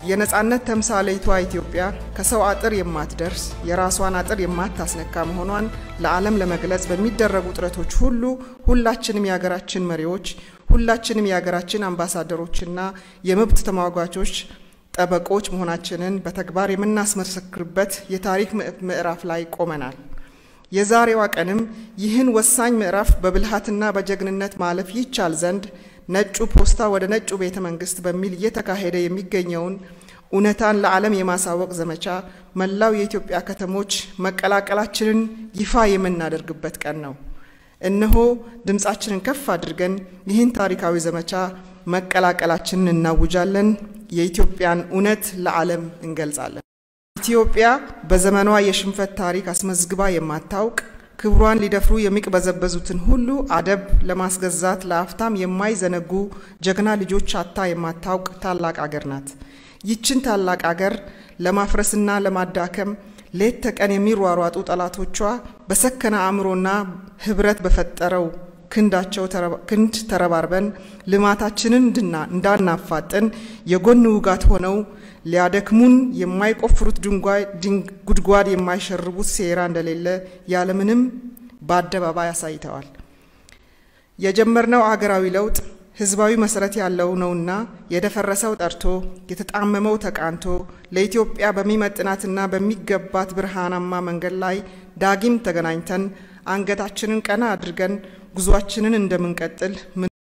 የነጻነት ተምሳሌቷ ኢትዮጵያ ከሰው አጥር የማትደርስ የራሷን አጥር የማታስነካ መሆኗን ለዓለም ለመግለጽ በሚደረጉ ጥረቶች ሁሉ ሁላችንም የሀገራችን መሪዎች ሁላችንም የሀገራችን አምባሳደሮችና የመብት ተሟጋቾች ጠበቆች መሆናችንን በተግባር የምናስመሰክርበት የታሪክ ምዕራፍ ላይ ቆመናል። የዛሬዋ ቀንም ይህን ወሳኝ ምዕራፍ በብልሃትና በጀግንነት ማለፍ ይቻል ዘንድ ነጩ ፖስታ ወደ ነጩ ቤተ መንግስት በሚል እየተካሄደ የሚገኘውን እውነታን ለዓለም የማሳወቅ ዘመቻ መላው የኢትዮጵያ ከተሞች መቀላቀላችንን ይፋ የምናደርግበት ቀን ነው። እነሆ ድምጻችንን ከፍ አድርገን ይህን ታሪካዊ ዘመቻ መቀላቀላችንን እናውጃለን። የኢትዮጵያን እውነት ለዓለም እንገልጻለን። ኢትዮጵያ በዘመኗ የሽንፈት ታሪክ አስመዝግባ የማታውቅ ክብሯን ሊደፍሩ የሚቅበዘበዙትን ሁሉ አደብ ለማስገዛት ለአፍታም የማይዘነጉ ጀግና ልጆች አታ የማታውቅ ታላቅ አገር ናት። ይችን ታላቅ አገር ለማፍረስና ለማዳከም ሌት ተቀን የሚሯሯጡ ጠላቶቿ በሰከነ አእምሮና ህብረት በፈጠረው ክንድ ተረባርበን ልማታችንን እንዳናፋጥን የጎን ውጋት ሆነው ሊያደክሙን የማይቆፍሩት ጉድጓድ የማይሸርቡት ሴራ እንደሌለ ያለምንም በአደባባይ አሳይተዋል። የጀመርነው አገራዊ ለውጥ ህዝባዊ መሰረት ያለው ነውና የደፈረሰው ጠርቶ የተጣመመው ተቃንቶ ለኢትዮጵያ በሚመጥናትና በሚገባት ብርሃናማ መንገድ ላይ ዳግም ተገናኝተን አንገታችንን ቀና አድርገን ጉዟችንን እንደምንቀጥል